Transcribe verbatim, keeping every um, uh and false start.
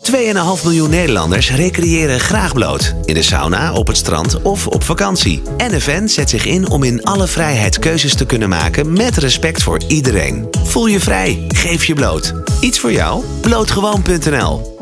twee komma vijf miljoen Nederlanders recreëren graag bloot. In de sauna, op het strand of op vakantie. N F N zet zich in om in alle vrijheid keuzes te kunnen maken met respect voor iedereen. Voel je vrij, geef je bloot. Iets voor jou? blootgewoon punt n l